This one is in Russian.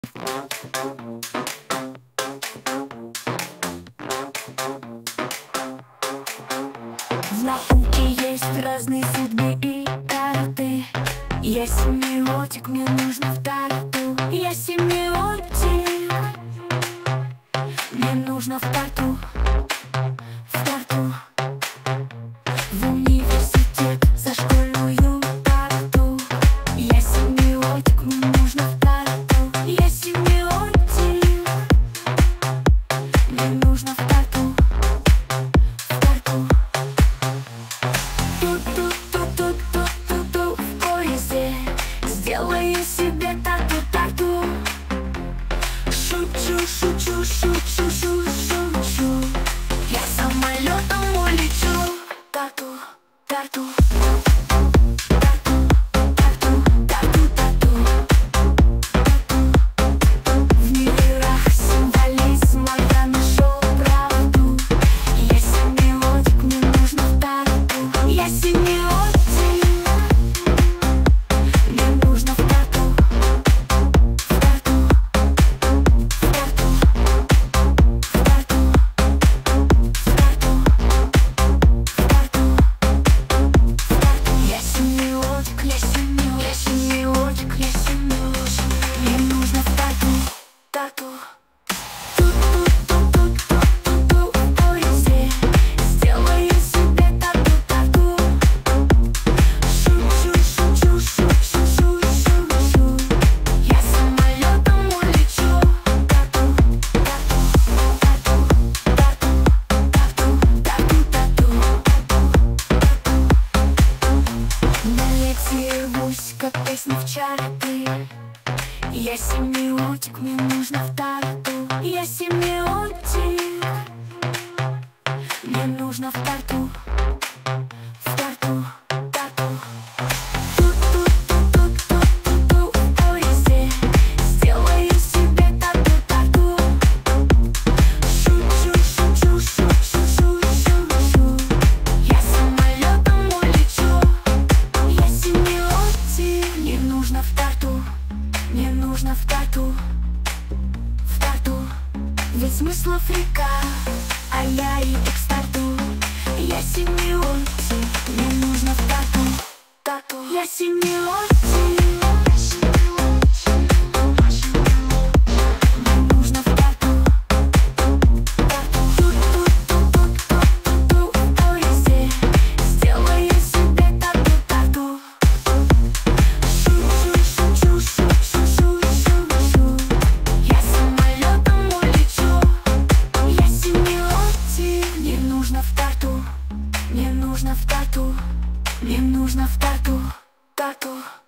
В науке есть разные судьбы и карты. Я семиотик, мне нужно в тарту. Я семиотик, мне нужно в тарту. В тарту. В университет за школьную тарту. Я семиотик, мне нужно в тарту. Я семиотик, мне нужно в тарту. В тарту. Ту-ту-ту-ту-ту-ту-ту в поезде сделаю себе тату-тату. Шучу, шучу, шучу, шучу. Я самолетом улечу. Тату, тату. В мирах символизма я нашел правду. Я семиотик, мне нужно в тарту. Я семиотик, мне нужно в тарту. В тарту. В тарту. В тарту. В тарту. В тарту. Я семиотик, я семиотик, я семиотик. Мне нужно в тарту. Тарту. Ту-ту-ту-ту-ту-ту в поезде сделаю себе тату-тату. Шучу, шучу, шучу, шучу. Я самолетом улечу. Тату, тату, тату, тату, тату, тату. Налетевусь, как песня в чарты. Я семиотик, мне нужно в тарту. Я семиотик, мне нужно в тарту. В тарту, тарту. Ту-ту-ту-ту-ту-ту в поезде сделаю себе тату-тату. Шучу, шучу, шучу, шучу. Я самолетом улечу. Я семиотик, мне нужно в тарту. Мне нужно в тарту. В тарту. Ведь смыслов река, а я иду к старту. Я семиотик, мне нужно в тарту. Тату. Я семиотик, мне нужно в тарту. Ту-ту-ту-ту-ту-ту в поезде сделаю себе тату-тату. Шучу, шучу, шучу, шучу. Я самолетом улечу. Я семиотик, мне нужно в тарту. Мне нужно в тарту. Мне нужно в тарту. Тату.